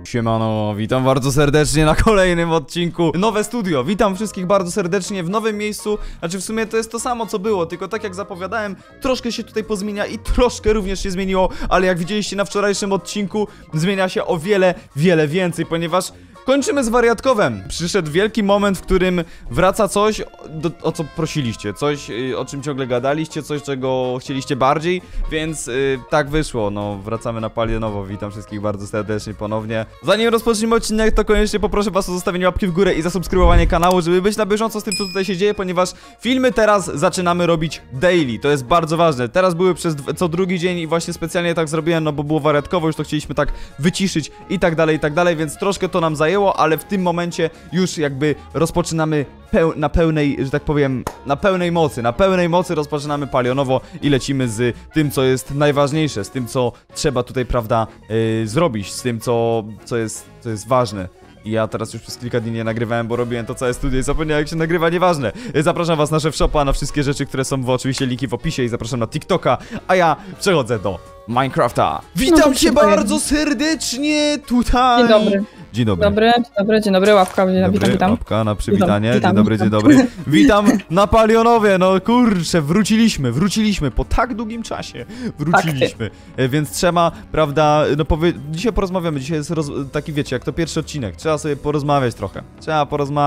Siemano, witam bardzo serdecznie na kolejnym odcinku. Nowe studio, witam wszystkich bardzo serdecznie w nowym miejscu. Znaczy w sumie to jest to samo co było, tylko tak jak zapowiadałem, troszkę się tutaj pozmienia i troszkę również się zmieniło. Ale jak widzieliście na wczorajszym odcinku, zmienia się o wiele więcej, ponieważ kończymy z wariatkowem. Przyszedł wielki moment, w którym wraca coś, o co prosiliście. Coś, o czym ciągle gadaliście, coś, czego chcieliście bardziej. Więc tak wyszło, no wracamy na Palionowo. Witam wszystkich bardzo serdecznie ponownie. Zanim rozpoczniemy odcinek, to koniecznie poproszę was o zostawienie łapki w górę i zasubskrybowanie kanału, żeby być na bieżąco z tym, co tutaj się dzieje, ponieważ filmy teraz zaczynamy robić daily. To jest bardzo ważne. Teraz były przez co drugi dzień i właśnie specjalnie tak zrobiłem, no bo było wariatkowo, już to chcieliśmy tak wyciszyć i tak dalej, więc troszkę to nam zajęło, ale w tym momencie już jakby rozpoczynamy na pełnej, że tak powiem, na pełnej mocy rozpoczynamy Palionowo i lecimy z tym, co jest najważniejsze, z tym, co trzeba tutaj, prawda, zrobić, z tym, co jest ważne. I ja teraz już przez kilka dni nie nagrywałem, bo robiłem to całe studio i zapomniałem, jak się nagrywa, nieważne. Zapraszam was na Chefshopa, na wszystkie rzeczy, które są oczywiście linki w opisie i zapraszam na TikToka, a ja przechodzę do Minecrafta. Witam cię bardzo serdecznie tutaj. Dzień dobry. Dzień dobry. Dzień dobry, łapka, witam. Łapka na przywitanie, dzień dobry. Witam na Palionowie, no kurczę, wróciliśmy po tak długim czasie, wróciliśmy, więc trzeba, prawda, no dzisiaj porozmawiamy, dzisiaj jest taki, wiecie, jak to pierwszy odcinek, trzeba sobie porozmawiać trochę, trzeba,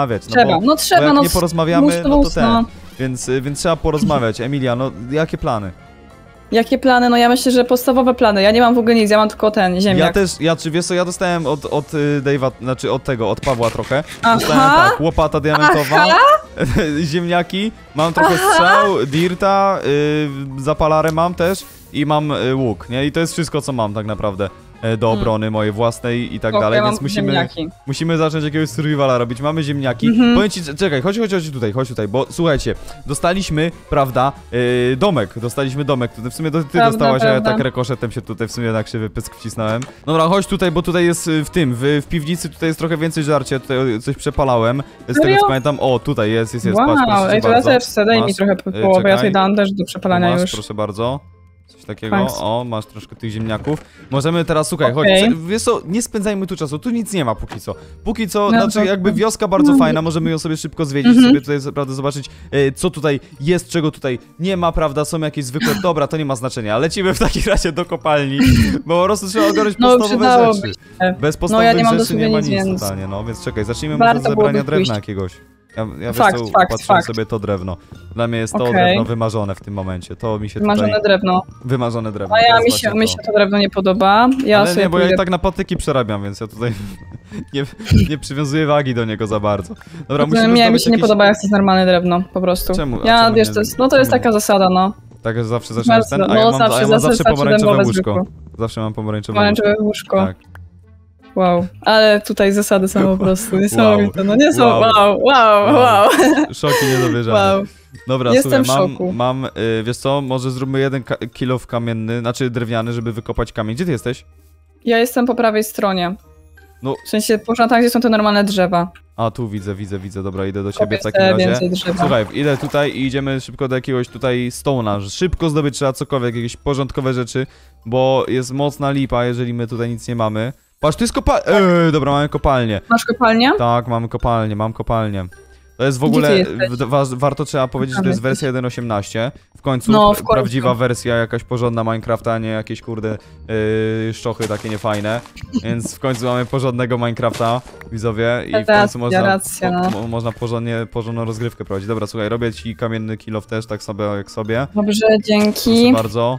no bo jak nie porozmawiamy, no to więc trzeba porozmawiać. Emilia, no jakie plany? Jakie plany? No ja myślę, że podstawowe plany. Ja nie mam w ogóle nic, ja mam tylko ten ziemniak. Wiesz co, ja dostałem od Dave'a, znaczy od Pawła trochę. Dostałem tak, łopata diamentowa, ziemniaki, mam trochę strzał, dirta, zapalarę mam też i mam łuk, nie? I to jest wszystko, co mam tak naprawdę do obrony mojej własnej i tak dalej, więc musimy zacząć jakiegoś survivala robić. Mamy ziemniaki. Powiem ci, czekaj, chodź tutaj, bo słuchajcie, dostaliśmy, prawda, domek, w sumie ty dostałaś, a ja tak rekoszetem się tutaj w sumie na krzywy pysk wcisnąłem. Dobra, chodź tutaj, bo tutaj jest w piwnicy tutaj jest trochę więcej żarcia, tutaj coś przepalałem, z tego co pamiętam, o, tutaj jest, wow, patrz, to ja też daj mi trochę połowę, ja tutaj dam też do przepalania już. Proszę bardzo. Coś takiego, o, masz troszkę tych ziemniaków. Możemy teraz, słuchaj, chodź, wiesz co, nie spędzajmy tu czasu, tu nic nie ma póki co, no, znaczy jakby wioska bardzo fajna, możemy ją sobie szybko zwiedzić, sobie tutaj, prawda, zobaczyć, co tutaj jest, czego tutaj nie ma, prawda, są jakieś zwykłe, dobra, to nie ma znaczenia, lecimy w takim razie do kopalni, bo po prostu trzeba ogarnąć podstawowe rzeczy. Bez podstawowych rzeczy nie ma nic totalnie, no, więc czekaj, zacznijmy może od zebrania drewna jakiegoś. Ja patrzę sobie to drewno. Dla mnie jest to drewno wymarzone w tym momencie. To mi się Wymarzone drewno. A mi się to drewno nie podoba. Ale nie, bo ja i tak na patyki przerabiam, więc ja tutaj nie przywiązuję wagi do niego za bardzo. Dobra, mi się nie podoba, jak to jest normalne drewno, po prostu. Czemu? Wiesz, to jest taka zasada, no. Tak zawsze zaczynasz ten? A ja mam zawsze pomarańczowe łóżko. Zawsze mam pomarańczowe łóżko. Tak. Wow, ale tutaj zasady są po prostu niesamowite, no nie są, wow. Szoki niedowierzane. Wow. Dobra, jestem słuchaj, mam, wiesz co, może zróbmy jeden kilof kamienny, znaczy drewniany, żeby wykopać kamień. Gdzie ty jesteś? Ja jestem po prawej stronie. No. W sensie, tam gdzie są te normalne drzewa. A, tu widzę, dobra, idę do ciebie w takim razie. Słuchaj, idę tutaj i idziemy szybko do jakiegoś tutaj stone'a. Szybko zdobyć trzeba cokolwiek, jakieś porządkowe rzeczy, bo jest mocna lipa, jeżeli my tutaj nic nie mamy. Patrz, tu jest dobra, mamy kopalnię. Masz kopalnię? Tak, mam kopalnię. To jest w ogóle, warto trzeba powiedzieć, że to jest wersja 1.18. W końcu prawdziwa wersja, jakaś porządna Minecrafta, a nie jakieś kurde szczochy takie niefajne. Więc w końcu mamy porządnego Minecrafta, widzowie, i w końcu można porządną rozgrywkę prowadzić. Dobra, słuchaj, robię ci kamienny kilof też, tak sobie jak sobie. Dobrze, dzięki. Proszę bardzo.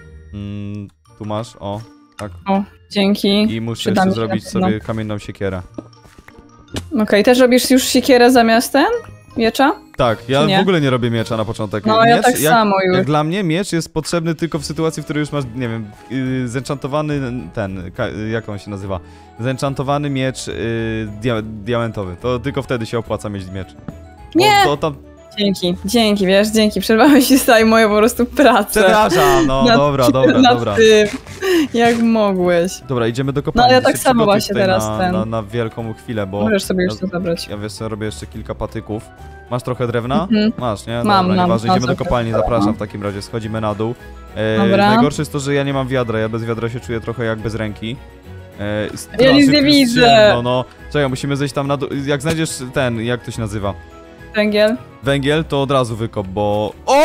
Tu masz, o, tak. O, dzięki. I muszę jeszcze zrobić sobie kamienną siekierę. Okej, też robisz już siekierę zamiast miecza? Tak, ja w ogóle nie robię miecza na początek. No, ja tak samo już. Jak dla mnie miecz jest potrzebny tylko w sytuacji, w której już masz, nie wiem, zenchantowany jak on się nazywa? Zenchantowany miecz diamentowy. To tylko wtedy się opłaca mieć miecz. Nie! Dzięki, wiesz, przerwałeś ci tutaj moją po prostu pracę. Przepraszam, no dobra. Tym, jak mogłeś. Dobra, idziemy do kopalni. No ja tak samo właśnie teraz na wielką chwilę, bo... Możesz sobie już to zabrać. Ja wiesz co, robię jeszcze kilka patyków. Masz trochę drewna? Masz, nie? Mam, nieważne, idziemy do kopalni, zapraszam w takim razie, schodzimy na dół. Najgorsze jest to, że ja nie mam wiadra, ja bez wiadra się czuję trochę jak bez ręki. Ja nic nie widzę. No, czekaj, musimy zejść tam na dół. Jak znajdziesz ten, jak to się nazywa? Węgiel. Węgiel, to od razu wykop, bo... O!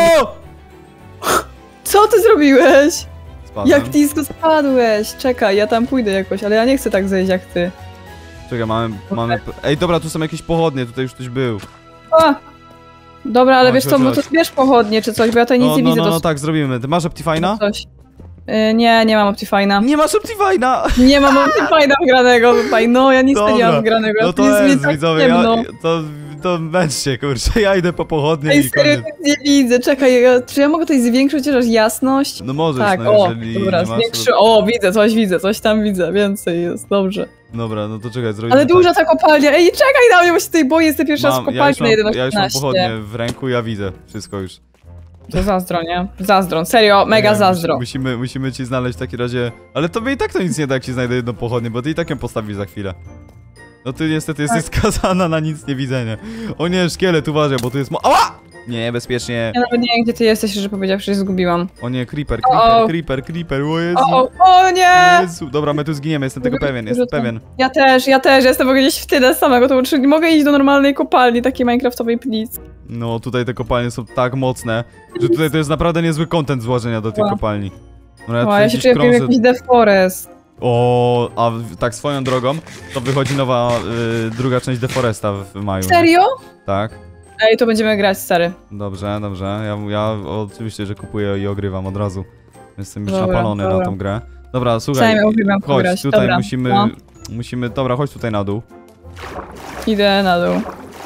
Co ty zrobiłeś? Spadłem. Jak nisko spadłeś? Czekaj, ja tam pójdę jakoś, ale ja nie chcę tak zejść jak ty. Czekaj, mamy... Ej, dobra, tu są jakieś pochodnie, tutaj już ktoś był. A! Dobra, ale Chodź, wiesz co, chodź, no to chodź. zbierz pochodnie czy coś, bo ja tutaj nic nie widzę. No, tak, zrobimy. Ty masz Optifine'a? Coś. Nie mam Optifine'a. Nie masz Optifine'a! Nie mam Optifine'a wgranego tutaj, no ja nic tu nie mam wgranego. No to mi jest, tak widzowie, ciemno. to męczcie, kurczę, ja idę po pochodnie Ej, i serio, koniec. nic nie widzę, czekaj, czy ja mogę tutaj zwiększyć chociaż jasność? No możesz, Tak, no o, jeżeli dobra, nie masz... zwiększy, o, widzę, coś tam widzę, więcej jest, dobrze. Dobra, no to czekaj, zrobimy Ale tak. duża ta kopalnia, ej, czekaj na mnie, bo się tutaj boję, jestem pierwszy raz w kopalni na Ja już mam 11. pochodnie w ręku, ja widzę wszystko już. To zazdro, nie? Zazdro, serio, mega Nie, zazdro. Musimy ci znaleźć w takim razie... Ale tobie i tak to nic nie da, jak ci znajdę jedną pochodnię, bo ty i tak ją postawisz za chwilę. No ty niestety jesteś skazana na nic nie widzenie. O nie, szkielet, uważaj, bo tu jest Ała! Nie, bezpiecznie. Ja nawet nie wiem, gdzie ty jesteś, że powiedziawszy, się zgubiłam. O nie, creeper, O. creeper, o Jezu. O nie! Jezu. Dobra, my tu zginiemy, jestem tego pewien, jestem pewien. Ja też, jestem w ogóle gdzieś w tyle samego, to czy nie mogę iść do normalnej kopalni, takiej minecraftowej, please. No, tutaj te kopalnie są tak mocne, że tutaj to jest naprawdę niezły content złożenia do tej kopalni. No, Ja się czuję jak jakiś deforest. O, a tak swoją drogą, to wychodzi nowa, druga część Deforesta w maju. Serio? Tak. Ej, to będziemy grać, stary. Dobrze. Ja oczywiście, że kupuję i ogrywam od razu. Jestem już Dobra, napalony na tą grę. Dobra, słuchaj, Przynajmniej ogrywam chodź, grać. tutaj Dobra, musimy, dobra, chodź tutaj na dół. Idę na dół.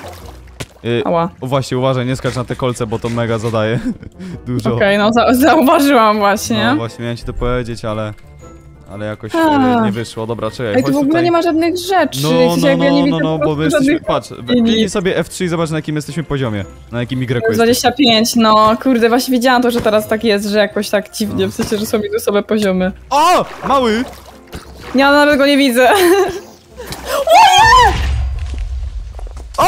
Ała. Właśnie, uważaj, nie skacz na te kolce, bo to mega zadaje dużo. Okej, no zauważyłam właśnie. No właśnie, miałem ci to powiedzieć, ale jakoś nie wyszło. Dobra, czekaj, Ej, tu chodź w ogóle tutaj. nie ma żadnych rzeczy. Bo my jesteśmy, żadnych... patrz, kliknij sobie F3 i zobacz na jakim jesteśmy poziomie, na jakim Y jesteśmy. 25, no kurde, właśnie widziałam to, że teraz tak jest, że jakoś tak dziwnie, w sensie, że są minusowe poziomy. O! Mały! Ja nawet go nie widzę. O!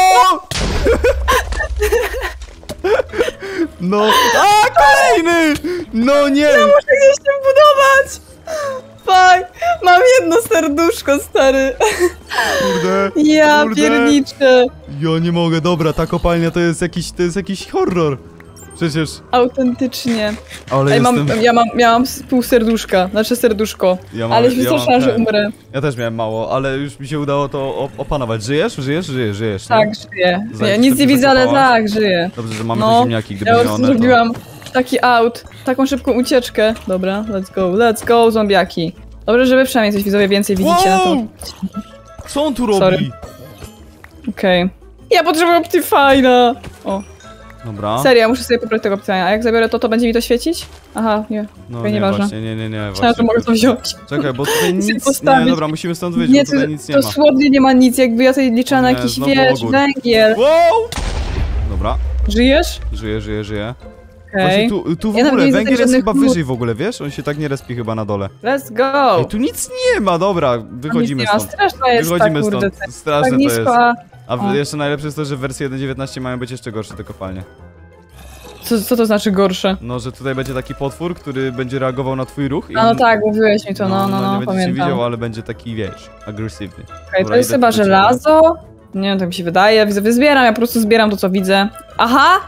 No, kolejny! No nie! Muszę gdzieś się budować! Fuck! Mam jedno serduszko, stary. Kurde, Ja kurde. pierniczę. Ja nie mogę, dobra, ta kopalnia to jest jakiś horror. Przecież. Autentycznie. Ale Ej, jestem... ja mam pół serduszka, znaczy serduszko. Ja Ale się wystraszyłam, że umrę. Ja też miałem mało, ale już mi się udało to opanować. Żyjesz? Nie? Tak, żyję. Zanim Ja nic sobie nie widzę, ale zakopałaś? tak, żyję. Dobrze, że mamy No, te ziemniaki, gdyby Ja nie już one, zrobiłam taki out, taką szybką ucieczkę. Dobra, let's go, zombiaki. Dobrze, żeby przynajmniej coś widzowie więcej widzicie na to. Wow! Co on tu robi? Sorry. Okej. Ja potrzebuję Optifine'a! O, Dobra. serio, ja muszę sobie pobrać tego Optifine'a. A jak zabiorę to będzie mi to świecić? Aha, nie. No Okej, nie, nieważne. właśnie, nie. Myślałem, że Właśnie. mogę to wziąć. Czekaj, bo tutaj nic... Nie, postawić. dobra, musimy stąd wyjść, Nie, bo tutaj nic nie to ma. słodnie nie ma nic, jakby ja tutaj liczyłam na O nie, jakiś, znowu wiesz, ogór. węgiel. Wow! Dobra, Żyjesz? żyję. Okej. Właśnie tu w Ja nawet ogóle, nie widzę węgiel jest żadnych chyba nut. wyżej w ogóle, wiesz? On się tak nie respi chyba na dole. Let's go! Ej, tu nic nie ma, dobra, wychodzimy Nic nie ma. stąd. Straszna jest ta, Wychodzimy kurde. stąd, straszne Tak to jest. nisko, A O. jeszcze najlepsze jest to, że w wersji 1.19 mają być jeszcze gorsze te kopalnie. co to znaczy gorsze? No, że tutaj będzie taki potwór, który będzie reagował na twój ruch i A no on- tak, mówiłeś mi to, no, nie będzie cię pamiętam. widział, ale będzie taki, wiesz, agresywny. Okej, to Dobra, jest idę chyba do ciebie. żelazo. Nie wiem, tak mi się wydaje. Wyzbieram, ja po prostu zbieram to, co widzę. Aha!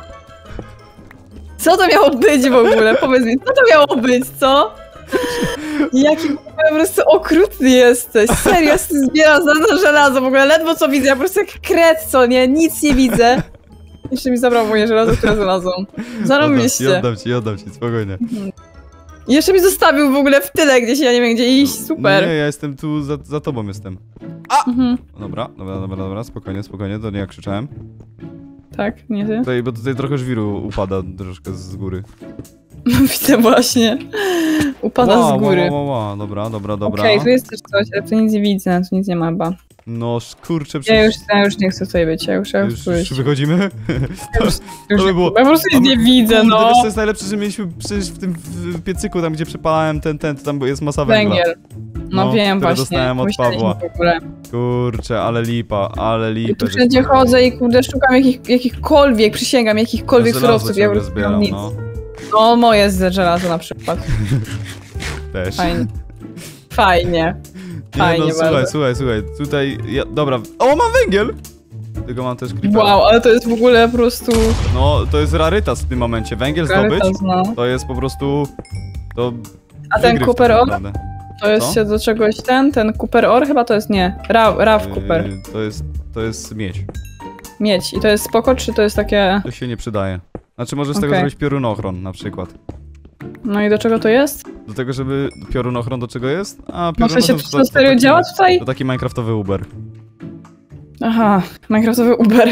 Co to miało być w ogóle? Powiedz mi, co to miało być, co? Jaki w ogóle po prostu okrutny jesteś. Serio, ja sobie zbieram za żelazo w ogóle. Ledwo co widzę, ja po prostu jak kret, co nie? Nic nie widzę. Jeszcze mi zabrał moje żelazo, które znalazłam. Zarobiliście. Oddam ci, spokojnie. I jeszcze mi zostawił w ogóle w tyle gdzieś, ja nie wiem gdzie iść. Super. Nie, ja jestem tu, za tobą jestem. Mhm. Dobra, spokojnie, to nie jak krzyczałem. Tak, nie wiem. Bo tutaj trochę żwiru upada troszkę z góry. Widzę właśnie. Upada z góry. Wow, dobra. Okej, tu jest też coś, ale tu nic nie widzę, tu nic nie ma chyba. No kurczę, Ja już nie chcę tutaj być, ja już już wychodzimy? Już to by było- ja po prostu nic nie widzę, Kurde, no. wiesz, co jest najlepsze, że mieliśmy przecież w piecyku, tam gdzie przepalałem to tam jest masa węgla. Węgiel. No wiem które właśnie. dostałem od Myśleliśmy Pawła. w ogóle. Kurczę, ale lipa. I tu wszędzie chodzę i kurde szukam jakichkolwiek, przysięgam, jakichkolwiek surowców, ja po prostu nie mam nic. no. No moje z żelazo na przykład. Też. Fajnie. Fajnie. Fajnie nie, no, bardzo. słuchaj, tutaj, dobra, o, mam węgiel! Tylko mam też creepera. Wow, ale to jest w ogóle po prostu... No, to jest rarytas w tym momencie, węgiel zdobyć, rarytas, no. to jest po prostu, to A ten wygryw Cooper tak Ore? naprawdę. To jest Co? się do czegoś ten Cooper Ore chyba to jest nie. Raw Cooper. To jest miedź, Miedź. I to jest spoko, czy to jest takie... to się nie przydaje. Znaczy, możesz z tego Okej. zrobić piorunochron na przykład. No i do czego to jest? Do tego, żeby piorunochron do czego jest? A No w piorunochron sensie, to serio taki- działa tutaj? To taki minecraftowy Uber. Aha, Minecraftowy Uber.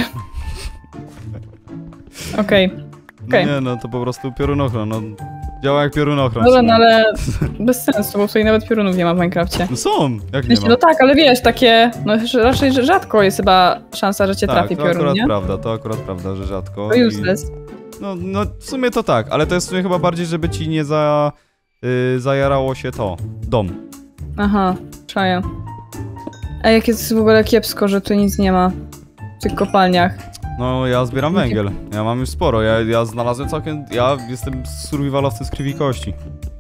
Okej. Okej. Nie, no to po prostu piorunochron, no. Działa jak piorunochron. Dobra, w sumie. no ale bez sensu, bo tutaj nawet piorunów nie ma w Minecrafcie. No są, jak W nie sensie, ma. no tak, ale wiesz, takie, no raczej rzadko jest chyba szansa, że cię Tak, trafi to piorun, akurat nie? prawda, to akurat prawda, że rzadko. To i- useless. No w sumie to tak, ale to jest w sumie chyba bardziej, żeby ci nie zajarało się to, dom. Aha, czaję. A jak jest w ogóle kiepsko, że tu nic nie ma w tych kopalniach. No ja zbieram węgiel, ja mam już sporo, ja znalazłem całkiem, ja jestem survivalowcem z krwi i kości.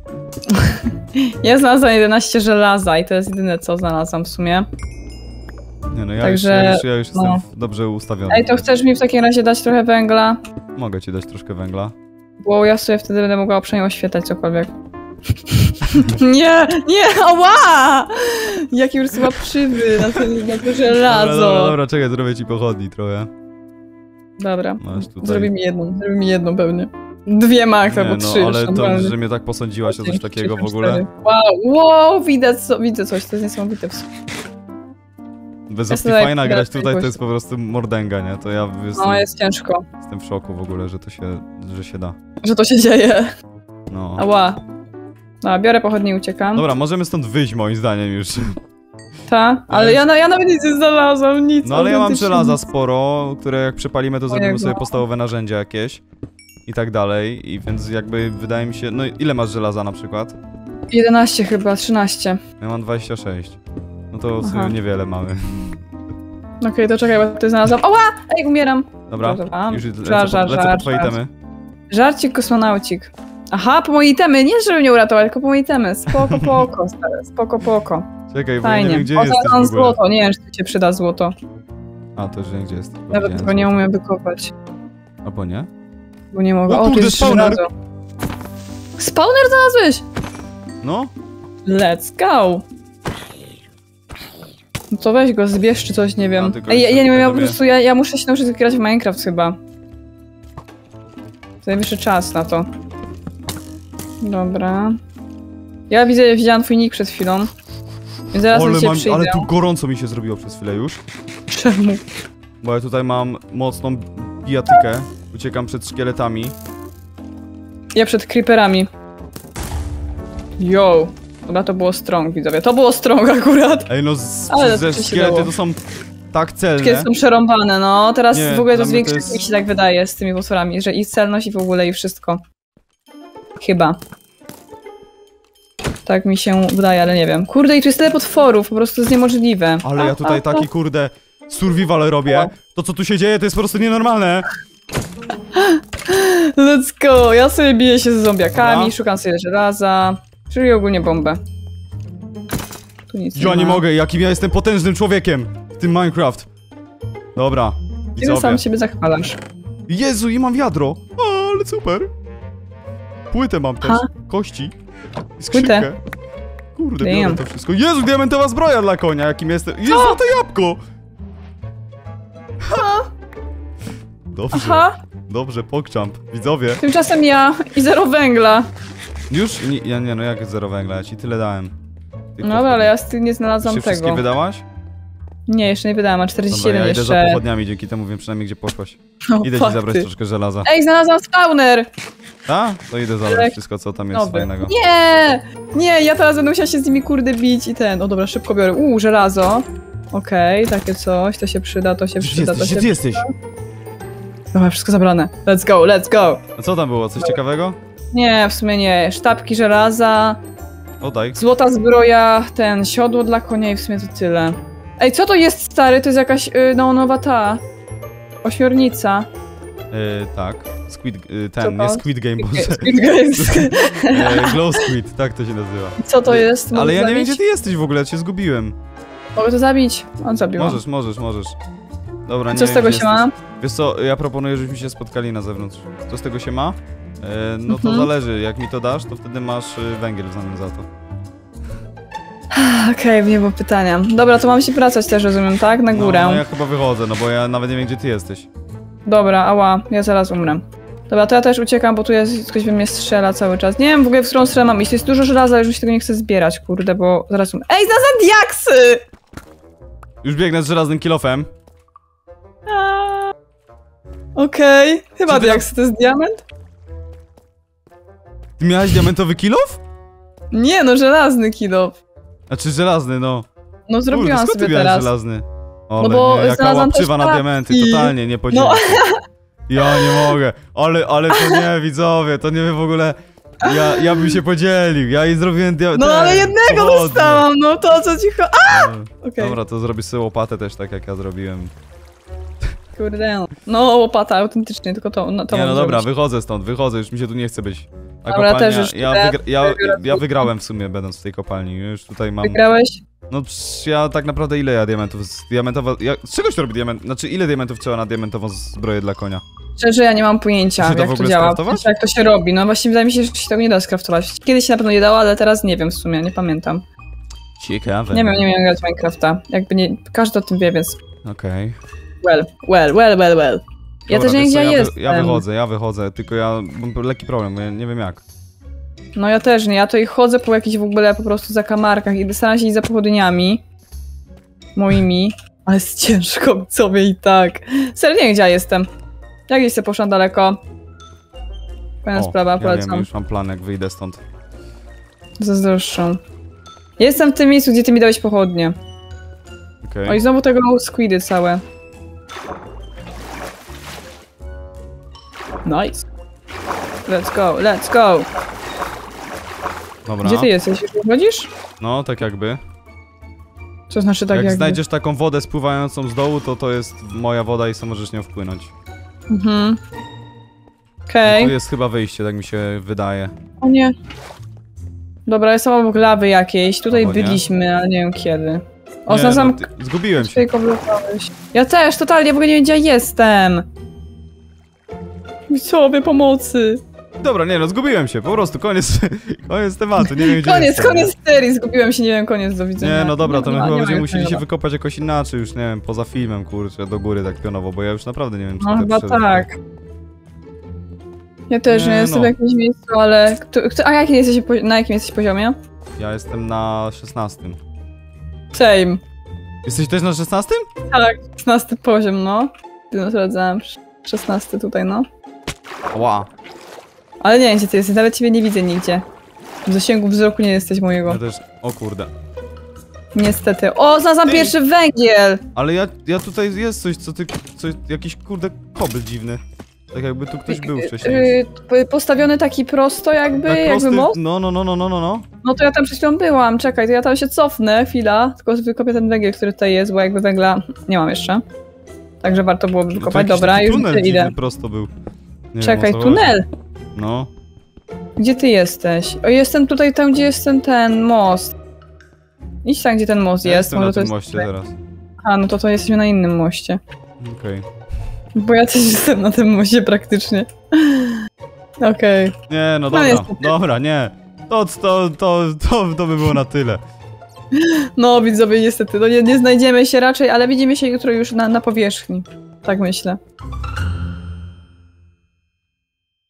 Ja znalazłam 11 żelaza i to jest jedyne co znalazłam w sumie. Nie no, Także, ja już jestem no. dobrze ustawiony. Ej, to chcesz mi w takim razie dać trochę węgla? Mogę ci dać troszkę węgla. Bo ja sobie wtedy będę mogła przynajmniej oświetlać cokolwiek. Nie, nie, ała! Jaki już chyba przywy na to żelazo. Dobra, czekaj, zrobię ci pochodni trochę. Dobra, Masz tutaj. zrobi mi jedną pewnie. Dwie max Nie, albo no, trzy. ale już to, normalnie. że mnie tak posądziłaś o coś takiego w ogóle. 4. Wow, widzę coś, to jest niesamowite. Bez Ja opcji sobie fajna teraz grać tutaj to jakoś- jest po prostu mordęga, nie? To ja No, jest ciężko, jestem w szoku w ogóle, że się da. że to się dzieje. No. Ała. No, biorę pochodnie i uciekam. Dobra, możemy stąd wyjść moim zdaniem już. Ta, ale ja nawet nic nie znalazłam, nic. No ale ja mam autentycznie żelaza nic. sporo, które jak przepalimy to zrobimy Ojego. sobie podstawowe narzędzia jakieś. I tak dalej, i więc jakby wydaje mi się... No ile masz żelaza na przykład? 11 chyba, 13. Ja mam 26. No to w Aha. sumie niewiele mamy. Okej, to czekaj, bo to znalazłam. Ała! Ej, umieram. Dobra, Żartowałam. już lecę, Żart, lecę po twoje żart. itemy. Żarcik, kosmonaucik. Aha, po moje itemy. Nie, żeby mnie uratować, tylko po moje itemy. Spoko, poko, stare. Spoko, poko. Czekaj, bo ja nie Fajnie. wiem gdzie O, jesteś znalazłam w ogóle. złoto. Nie wiem, czy ci się przyda złoto. A, to już wiem gdzie jest. Nawet tego nie umiem wykopać. Albo nie? Bo nie mogę. O O, tu kurde, jest spawner! żelazo. Spawner znalazłeś? No? Let's go! No to weź go, zbierz czy coś, nie wiem. tylko Ej, ja jeszcze nie wiem, ja po sobie- prostu, ja muszę się nauczyć grać w Minecraft chyba. To najwyższy czas na to. Dobra. Ja widziałam twój nick przed chwilą. Więc zaraz do ciebie przyjdę. ale tu gorąco mi się zrobiło przez chwilę już. Czemu? Bo ja tutaj mam mocną bijatykę. Uciekam przed szkieletami. Ja przed creeperami. Yo. Dobra, to było strong, widzowie. To było strong akurat. Ej, no Ale ze to się szkielety dało. to są tak celne. Wszystkie są przerąbane, no. Teraz Nie, w ogóle to dla jest mnie to większe, jest- mi się tak wydaje z tymi potworami, że i celność i w ogóle i wszystko. Chyba. Tak mi się wydaje, ale nie wiem. Kurde, i tu jest tyle potworów, po prostu jest niemożliwe. Ale ja tutaj taki kurde survival robię. To co tu się dzieje to jest po prostu nienormalne. Let's go! Ja sobie biję się z zombiakami, Dobra. szukam sobie żelaza. Czyli ogólnie bombę. Tu nic Ja nie nie ma. mogę, jakim ja jestem potężnym człowiekiem w tym Minecraft. Dobra, Ty widzowie. sam siebie zachwalasz. Jezu, i mam wiadro. O, ale super. Płytę mam też, Ha? kości i skrzynkę. Kurde, biorę Damn. to wszystko. Jezu, diamentowa zbroja dla konia, jakim jestem. Jezu, to jabłko. Dobrze, Aha, dobrze, pokczamp. Widzowie. tymczasem ja i zero węgla. Już? Nie, no jak zero węgla, ja ci tyle dałem. Tych No dobra, ale ja z tym nie znalazłam Czy wszystkie tego. wydałaś? Nie, jeszcze nie wydałam, a Dobra, 47 ja idę za jeszcze. pochodniami, dzięki temu wiem przynajmniej gdzie poszłaś. O, Idę ci fakty. zabrać troszkę żelaza. Ej, znalazłam spawner! A? To idę zabrać wszystko co tam jest Nowy. fajnego. Nie! Nie, ja teraz będę musiała się z nimi kurde bić i ten. O dobra, szybko biorę. Żelazo. Okej, takie coś, to się przyda, to się Gdzie przyda, jesteś? to Gdzie się ty jesteś? Dobra, wszystko zabrane. Let's go, let's go! A co tam było? Coś ciekawego? Nie, w sumie nie. Sztabki żelaza, O, daj. złota zbroja, ten, siodło dla konia i w sumie to tyle. Ej, co to jest, stary? To jest jakaś, no, nowa ta... Ośmiornica. Tak. nie Squid Game, boże. Squid Games. Glow Squid, tak to się nazywa. Co to jest? Ale ja nie wiem, zabić? gdzie ty jesteś w ogóle, cię zgubiłem. Mogę to zabić? On zabił. Możesz. Dobra, nie Co z wiem, tego gdzie się ma? jesteś. Wiesz co, ja proponuję, żebyśmy się spotkali na zewnątrz. Co z tego się ma? No to zależy, jak mi to dasz, to wtedy masz węgiel w zamian za to. Okej, nie było pytania. Dobra, to mam się wracać też, rozumiem, tak? Na górę. No ja chyba wychodzę, no bo ja nawet nie wiem, gdzie ty jesteś. Dobra, ała, ja zaraz umrę. Dobra, to ja też uciekam, bo tu jest, ktoś we mnie strzela cały czas. Nie wiem w ogóle, w którą stronę mam iść. To jest dużo żelaza, już mi się tego nie chcę zbierać, kurde, bo zaraz umrę. Ej, znalazłem diaksy! Już biegnę z żelaznym kilofem. Okej, chyba Czy ty diaksy to jest diament? Ty miałeś diamentowy kilof? Nie, no żelazny kilo. Znaczy żelazny, no. No zrobiłam Kurde, skąd sobie ty miałeś teraz. żelazny? O, No bo nie, jaka znalazłam łapczywa też na diamenty, taki. totalnie, nie podzielę No. się. Ja nie mogę, ale to nie, widzowie, to nie wiem w ogóle. Ja bym się podzielił, ja jej zrobiłem No ale jednego dostałam, no to o co ci chodzi? Okej. Dobra, to zrobisz sobie łopatę też tak jak ja zrobiłem. Kurde. No łopata, autentycznie, tylko to Nie, mam no dobra, zrobić. wychodzę, już mi się tu nie chce być. Ta Dobra, kopalnia, też już ja wygrałem w sumie będąc w tej kopalni, już tutaj mam... Wygrałeś? No przecież ja tak naprawdę ile ja diamentów, z czego się robi diament, znaczy ile diamentów trzeba na diamentową zbroję dla konia? Szczerze, ja nie mam pojęcia, Da się to w jak to ogóle działa. skraftować? Jak to się robi. No właśnie wydaje mi się, że się tego nie da skraftować. Kiedyś się na pewno nie dało, ale teraz nie wiem w sumie, nie pamiętam. Ciekawe. Nie wiem grać w Minecrafta. Jakby nie, każdy o tym wie, więc... Okej. Well. Ja Dobra, też nie wiem, wiesz co, gdzie jestem. ja wychodzę, tylko ja mam lekki problem, bo ja nie wiem jak. No ja też nie, ja tutaj chodzę po jakichś w ogóle po prostu zakamarkach i staram się iść za pochodniami. Moimi. Ale jest ciężko sobie i tak. Serio, nie wiem, gdzie ja jestem. Jak gdzieś sobie poszłam daleko. Fajna sprawa, ja polecam. wiem, już mam plan jak wyjdę stąd. Zazdroszczą. Jestem w tym miejscu, gdzie ty mi dałeś pochodnie. Okej. Oj, znowu tego squidy całe. Nice. Let's go. Dobra. Gdzie ty jesteś? Już wychodzisz? No, tak jakby. Co znaczy tak jak jakby? znajdziesz taką wodę spływającą z dołu, to jest moja woda i sam możesz nią wpłynąć. Mhm. Tu Okej. jest chyba wyjście, tak mi się wydaje. O nie. Dobra, jest obok lawy jakiejś. Tutaj Albo nie. byliśmy, ale nie wiem kiedy. O, Nie, znalazłam... zgubiłem się. Tutaj koblokowałeś. Ja też, totalnie, w ogóle nie wiem, gdzie ja jestem. Widzowie, pomocy. Dobra, nie no, zgubiłem się, po prostu, koniec tematu, nie wiem gdzie jestem. Koniec serii, zgubiłem się, nie wiem, koniec, do widzenia. Nie, no dobra, to my Nie chyba ma będziemy musieli się znajomo. wykopać jakoś inaczej, już nie wiem, poza filmem, kurczę, do góry tak pionowo, bo ja już naprawdę nie wiem, czy No to chyba przyszedłem. tak. Ja też nie Nie, jestem no. w jakimś miejscu, ale... A jaki jesteś, na jakim jesteś poziomie? Ja jestem na 16. Same. Jesteś też na 16? Tak, 16 poziom, no. Ty sprawdzałem 16 tutaj, no. Ła, Ale nie wiem, gdzie ty jesteś, nawet ciebie nie widzę nigdzie. W zasięgu wzroku nie jesteś mojego. ja też, o kurde. Niestety. O, znalazłam Ty! pierwszy węgiel! Ale ja tutaj jest coś, jakiś kurde kobyl dziwny. Tak jakby tu ktoś był wcześniej. Postawiony taki prosto jakby, Tak jakby prosty, most? no. No to ja tam przed chwilą byłam, czekaj, to ja tam się cofnę, chwila. Tylko wykopię ten węgiel, który tutaj jest, bo jakby węgla nie mam jeszcze. Także warto byłoby No to wykopać, jakiś dobra, taki już tunel idę. dziwny prosto był. Nie Czekaj, wiem, o co chodzi. tunel! No. Gdzie ty jesteś? O, jestem tutaj tam, gdzie jest ten most. Idź tam, gdzie ten most Ja jest. jestem na może to tym jest moście tutaj. zaraz. A, no to jesteśmy na innym moście. Okej. Bo ja też jestem na tym moście praktycznie. Okej. Nie, no No dobra, niestety. dobra, nie. To by było na tyle. No widzowie, niestety, no nie znajdziemy się raczej, ale widzimy się jutro już na powierzchni. Tak myślę.